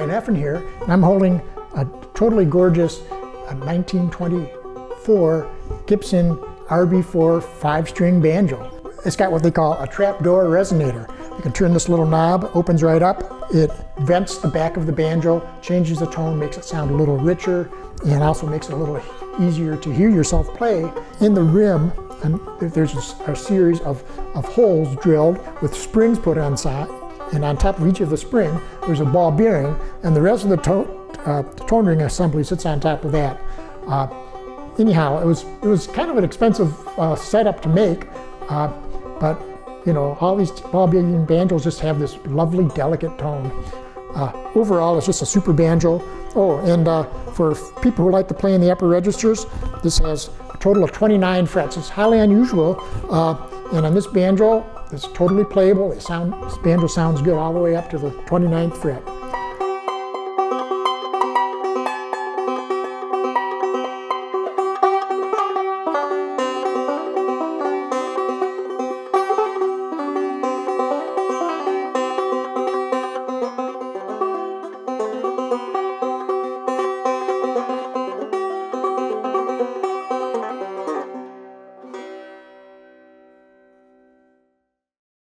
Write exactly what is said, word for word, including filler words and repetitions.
Brian Effen here, and I'm holding a totally gorgeous uh, nineteen twenty-four Gibson R B four five-string banjo. It's got what they call a trapdoor resonator. You can turn this little knob, opens right up. It vents the back of the banjo, changes the tone, makes it sound a little richer, and also makes it a little easier to hear yourself play. In the rim, and there's a, a series of, of holes drilled with springs put on side, and on top of each of the spring, there's a ball bearing, and the rest of the to, uh, tone ring assembly sits on top of that. Uh, anyhow, it was it was kind of an expensive uh, setup to make, uh, but you know, all these ball bearing banjos just have this lovely, delicate tone. Uh, overall, it's just a super banjo. Oh, and uh, for people who like to play in the upper registers, this has a total of twenty-nine frets. It's highly unusual, uh, and on this banjo, it's totally playable. It sound, this banjo sounds good all the way up to the twenty-ninth fret.